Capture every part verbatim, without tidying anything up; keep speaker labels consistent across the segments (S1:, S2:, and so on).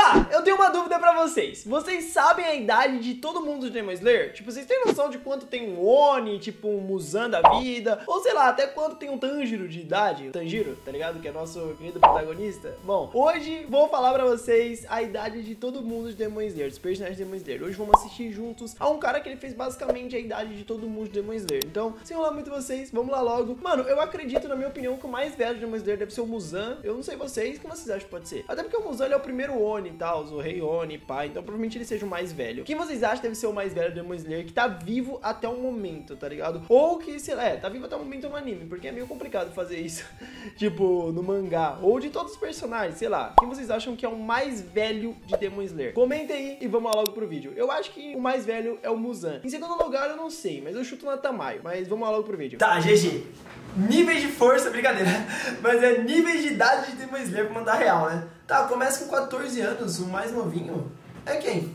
S1: Tá, eu tenho uma dúvida pra vocês. Vocês sabem a idade de todo mundo de Demon Slayer? Tipo, vocês têm noção de quanto tem um Oni, tipo um Muzan da vida? Ou sei lá, até quanto tem um Tanjiro de idade? O Tanjiro, tá ligado? Que é nosso querido protagonista. Bom, hoje vou falar pra vocês a idade de todo mundo de Demon Slayer, dos personagens de Demon Slayer. Hoje vamos assistir juntos a um cara que ele fez basicamente a idade de todo mundo de Demon Slayer. Então, sem enrolar muito vocês, vamos lá logo. Mano, eu acredito, na minha opinião, que o mais velho de Demon Slayer deve ser o Muzan. Eu não sei vocês, o que vocês acham que pode ser? Até porque o Muzan ele é o primeiro Oni e tal, o Rei Oni, pá. Então provavelmente ele seja o mais velho. Quem vocês acham que deve ser o mais velho do Demon Slayer que tá vivo até o momento, tá ligado? Ou que, sei lá, é, tá vivo até o momento no anime, porque é meio complicado fazer isso, tipo, no mangá. Ou de todos os personagens, sei lá. Quem vocês acham que é o mais velho de Demon Slayer? Comenta aí e vamos lá logo pro vídeo. Eu acho que o mais velho é o Muzan. Em segundo lugar eu não sei, mas eu chuto na Tamayo. Mas vamos lá logo pro vídeo.
S2: Tá, G G. Níveis de força, brincadeira. Mas é níveis de idade de Demon Slayer pra mandar real, né? Tá, começa com quatorze anos, o mais novinho. É quem?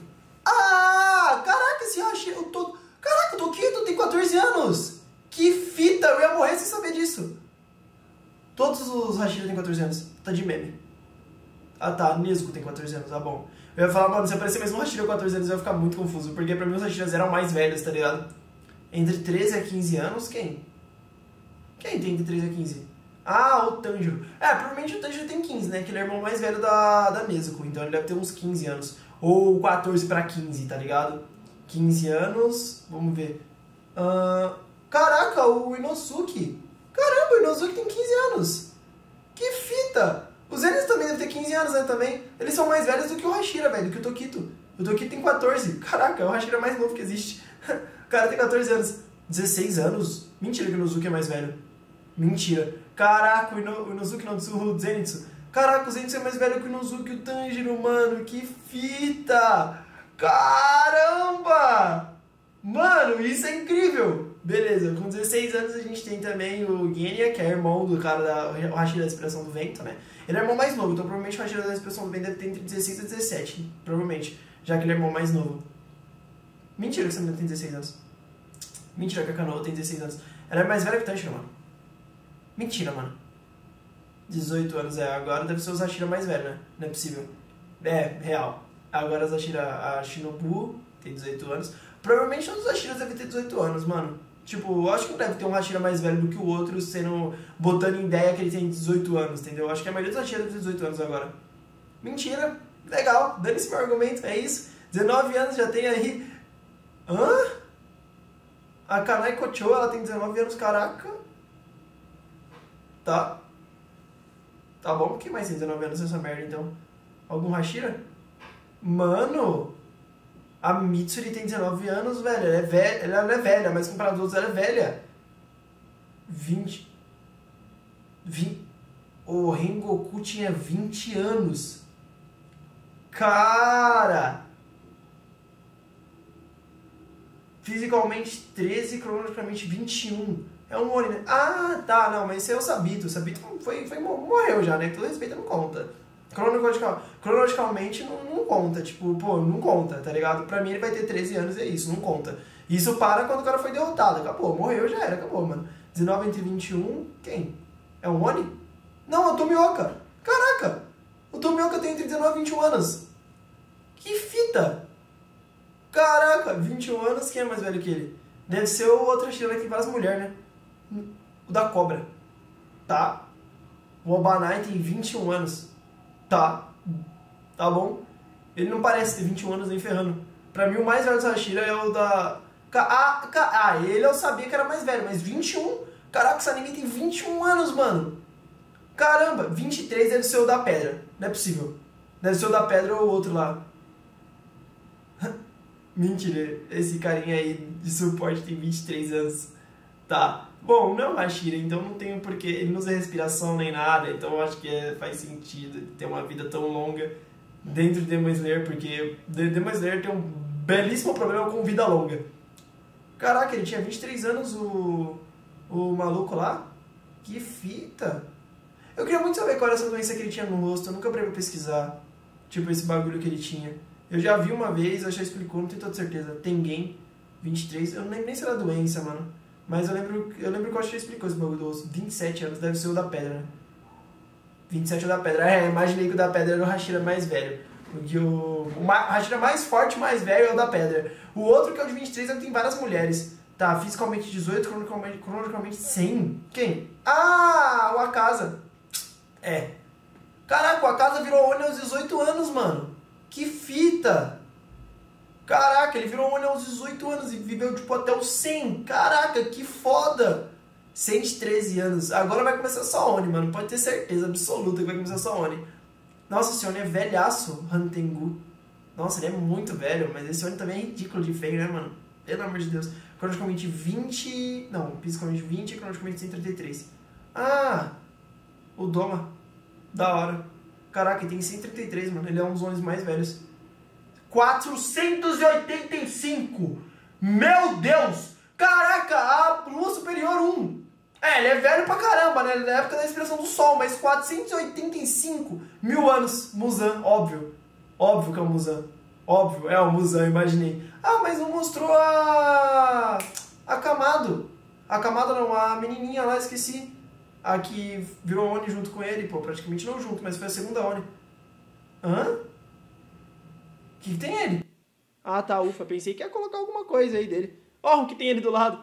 S2: Ah, caraca, esse Hashira, eu tô... Caraca, o Tokito tem quatorze anos. Que fita, eu ia morrer sem saber disso. Todos os Hashira têm quatorze anos. Tá de meme. Ah tá, Nezuko tem quatorze anos, tá bom. Eu ia falar, mano, se aparecer mais um Hashira com quatorze anos eu ia ficar muito confuso. Porque pra mim os Hashiras eram mais velhos, tá ligado? Entre treze a quinze anos, quem? Quem tem de treze a quinze? Ah, o Tanjiro. É, provavelmente o Tanjiro tem quinze, né? Que ele é o irmão mais velho da, da Nezuko. Então ele deve ter uns quinze anos. Ou quatorze pra quinze, tá ligado? quinze anos. Vamos ver. Uh, caraca, o Inosuke. Caramba, o Inosuke tem quinze anos. Que fita. Os Zenitsu também devem ter quinze anos, né? Também. Eles são mais velhos do que o Hashira, velho. Do que o Tokito. O Tokito tem quatorze. Caraca, é o Hashira mais novo que existe. O cara tem quatorze anos. dezesseis anos? Mentira que o Inosuke é mais velho. Mentira. Caraca, o, Ino, o Inosuke não, o Zenitsu. Caraca, o Zenitsu é mais velho que o Inosuke e o Tanjiro, mano. Que fita. Caramba. Mano, isso é incrível. Beleza, com dezesseis anos a gente tem também o Genya, que é irmão do cara da o Hashira da Expressão do Vento, né? Ele é irmão mais novo, então provavelmente o Hashira da Expressão do Vento deve ter entre dezesseis e dezessete. Provavelmente, já que ele é irmão mais novo. Mentira que essa menina tem dezesseis anos. Mentira que a Kanoa tem dezesseis anos. Ela é mais velha que o Tanjiro, mano. Mentira, mano. dezoito anos, é. Agora deve ser os Hashira mais velho, né? Não é possível. É, real. Agora as Hashira, a Shinobu tem dezoito anos. Provavelmente todos os Hashiras devem ter dezoito anos, mano. Tipo, eu acho que não deve ter um Hashira mais velho do que o outro, sendo, botando em ideia que ele tem dezoito anos, entendeu? Eu acho que a maioria dos Hashiras deve ter dezoito anos agora. Mentira. Legal. Dane-se meu argumento. É isso. dezenove anos já tem aí... Hã? A Kanai Kocho, ela tem dezenove anos, caraca. Tá. Tá bom, quem mais tem dezenove anos nessa merda, então? Algum Hashira? Mano... A Mitsuri tem dezenove anos, velho. Ela é velha, ela não é velha, mas comparado aos outros, ela é velha. vinte... vinte... O Rengoku tinha vinte anos. Cara... Fisicamente treze, cronologicamente vinte e um. É um Oni, né? Ah, tá, não, mas esse é o Sabito. O Sabito foi, foi, morreu já, né? Todo respeito não conta. Cronological, cronologicamente não, não conta, tipo, pô, não conta, tá ligado? Pra mim ele vai ter treze anos e é isso, não conta. Isso para quando o cara foi derrotado, acabou, morreu, já era, acabou, mano. dezenove entre vinte e um, quem? É um Oni? Não, é o Tomioka. Caraca, o Tomioka tem entre dezenove e vinte e um anos. Que fita. Caraca, vinte e um anos, quem é mais velho que ele? Deve ser o outro estilo que tem várias mulheres, né? O da cobra. Tá. O Obanai tem vinte e um anos. Tá. Tá bom? Ele não parece ter vinte e um anos nem ferrando. Pra mim o mais velho do Hashira é o da... Ah, ah, ele eu sabia que era mais velho, mas vinte e um? Caraca, esse anime tem vinte e um anos, mano. Caramba, vinte e três deve ser o da pedra. Não é possível. Deve ser o da pedra ou o outro lá. Mentira, esse carinha aí de suporte tem vinte e três anos. Tá. Bom, não é o Hashira, então não tem porquê. Ele não usa respiração nem nada, então eu acho que é, faz sentido ter uma vida tão longa dentro de Demon Slayer, porque Demon Slayer tem um belíssimo problema com vida longa. Caraca, ele tinha vinte e três anos, o, o maluco lá? Que fita! Eu queria muito saber qual era essa doença que ele tinha no rosto, eu nunca parei pra pesquisar. Tipo, esse bagulho que ele tinha. Eu já vi uma vez, eu já explicou, não tenho toda certeza. Tengen, vinte e três, eu não lembro nem se era doença, mano. Mas eu lembro, eu lembro que eu acho que já explicou esse bagulho do osso. vinte e sete anos, deve ser o da pedra, né? vinte e sete é o da pedra. É, imaginei que o da pedra era o Hashira mais velho. Porque o, o Hashira mais forte, mais velho é o da pedra. O outro, que é o de vinte e três, é o que tem várias mulheres. Tá, fisicalmente dezoito, cronicamente, cronicamente cem. Quem? Ah, o Akaza. É. Caraca, o Akaza virou Oni aos dezoito anos, mano. Que fita. Caraca, ele virou Oni aos dezoito anos e viveu, tipo, até os cem. Caraca, que foda. cento e treze anos. Agora vai começar só Oni, mano. Pode ter certeza absoluta que vai começar só Oni. Nossa, esse Oni é velhaço, Hantengu. Nossa, ele é muito velho, mas esse Oni também é ridículo de feio, né, mano? Pelo amor de Deus. Cronicamente vinte... Não, fisicamente vinte e cronicamente cento e trinta e três. Ah! O Doma. Da hora. Caraca, ele tem cento e trinta e três, mano. Ele é um dos Onis mais velhos. quatrocentos e oitenta e cinco! Meu Deus! Caraca, a Lua Superior um. É, ele é velho pra caramba, né? Na época da expressão do Sol, mas quatrocentos e oitenta e cinco mil anos. Muzan, óbvio. Óbvio que é o Muzan. Óbvio, é o Muzan, imaginei. Ah, mas não mostrou a... A Kamado. A Kamado não, a menininha lá, esqueci. A que virou Oni junto com ele, pô. Praticamente não junto, mas foi a segunda Oni. Hã? O que, que tem ele?
S1: Ah, tá, ufa. Pensei que ia colocar alguma coisa aí dele. Ó, o que tem ele do lado.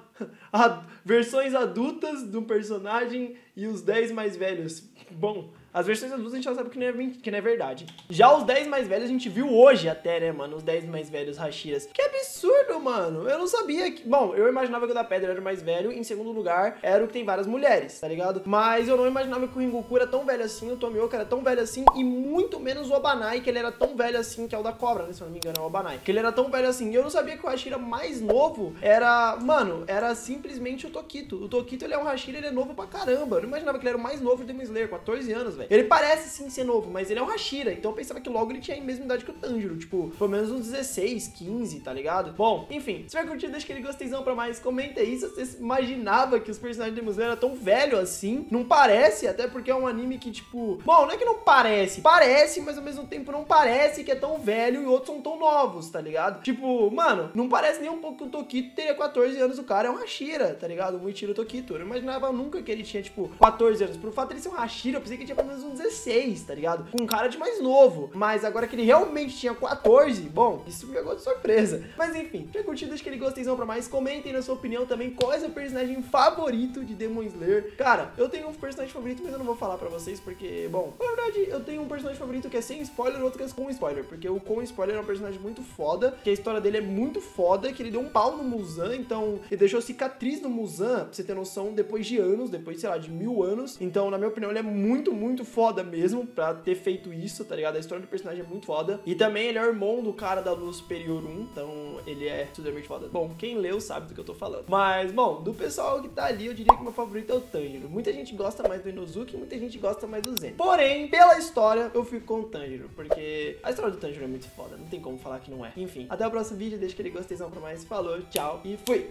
S1: A versões adultas do personagem e os dez mais velhos. Bom, as versões adultas a gente já sabe que não, é, que não é verdade. Já os dez mais velhos a gente viu hoje até, né, mano? Os dez mais velhos Hashiras. Que absurdo, mano. Eu não sabia que... Bom, eu imaginava que o da Pedra era o mais velho. Em segundo lugar, era o que tem várias mulheres, tá ligado? Mas eu não imaginava que o Rengoku era tão velho assim, o Tomioka era tão velho assim, e muito menos o Abanai, que ele era tão velho assim, que é o da cobra, né? Se eu não me engano, é o Abanai. Que ele era tão velho assim. E eu não sabia que o Hashira mais novo era... Mano, era simplesmente o Tokito. O Tokito, ele é um Hashira, ele é novo pra caramba. Eu não imaginava que ele era o mais novo do Demon Slayer, quatorze anos, velho. Ele parece sim ser novo, mas ele é um Hashira, então eu pensava que logo ele tinha a mesma idade que o Tanjiro, tipo, pelo menos uns dezesseis, quinze, tá ligado? Bom, enfim, se tiver curtido, deixa aquele gostezão pra mais, comenta aí se você imaginava que os personagens de Demon Slayer eram tão velhos assim. Não parece, até porque é um anime que, tipo, bom, não é que não parece, parece, mas ao mesmo tempo não parece que é tão velho e outros são tão novos, tá ligado? Tipo, mano, não parece nem um pouco que o Tokito teria quatorze anos, o cara é um Hashira, tá ligado? O Muichiro Tokito. Eu não imaginava nunca que ele tinha, tipo, quatorze anos. Por fato de ele ser um Hashira, eu pensei que ele tinha pelo menos uns dezesseis, tá ligado? Com um cara de mais novo. Mas agora que ele realmente tinha quatorze, bom, isso me pegou de surpresa. Mas enfim, se tiver curtido, deixa aquele gostezão pra mais. Comentem na sua opinião também qual é o seu personagem favorito de Demon Slayer. Cara, eu tenho um personagem favorito, mas eu não vou falar pra vocês porque, bom, na verdade, eu tenho um personagem favorito que é sem spoiler e outro que é com spoiler. Porque o com spoiler é um personagem muito foda, que a história dele é muito foda, que ele deu um pau no Muzan, então ele deixou cicatriz no Muzan, pra você ter noção, depois de anos, depois, sei lá, de mil anos. Então, na minha opinião, ele é muito, muito foda mesmo pra ter feito isso, tá ligado? A história do personagem é muito foda. E também ele é o irmão do cara da Lua Superior um, então ele é absurdamente foda. Bom, quem leu sabe do que eu tô falando. Mas, bom, do pessoal que tá ali, eu diria que o meu favorito é o Tanjiro. Muita gente gosta mais do Inosuke, muita gente gosta mais do Zen. Porém, pela história, eu fico com o Tanjiro, porque a história do Tanjiro é muito foda, não tem como falar que não é. Enfim, até o próximo vídeo, deixa aquele gostezão pra mais. Falou, tchau e fui!